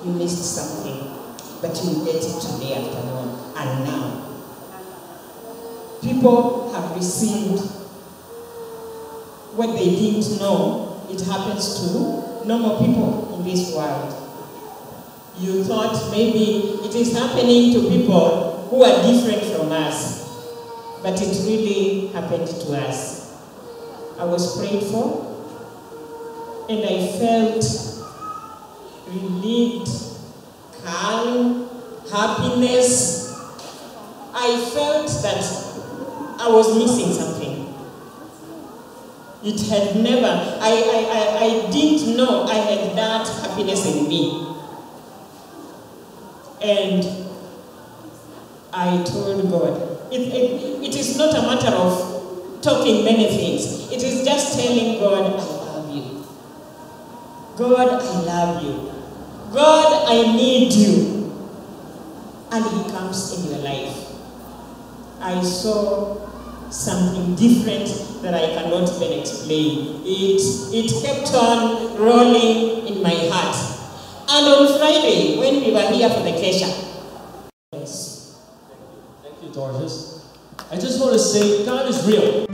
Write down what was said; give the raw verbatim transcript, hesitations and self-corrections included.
you missed something, but you will get it today afternoon and now. People have received what they didn't know it happens to normal people in this world. You thought maybe it is happening to people who are different from us, but it really happened to us. I was prayed for, and I felt relieved, calm, happiness. I felt that I was missing something. It had never, I, I, I, I didn't know I had that happiness in me. And I told God, it, it, it is not a matter of talking many things. It is just telling God, I love you. God, I love you. God, I need you. And He comes in your life. I saw something different that I cannot even explain. It, it kept on rolling in my heart. And on Friday, when we were here for the Kesha, yes. Thank you, Dorcas. I just want to say, God is real.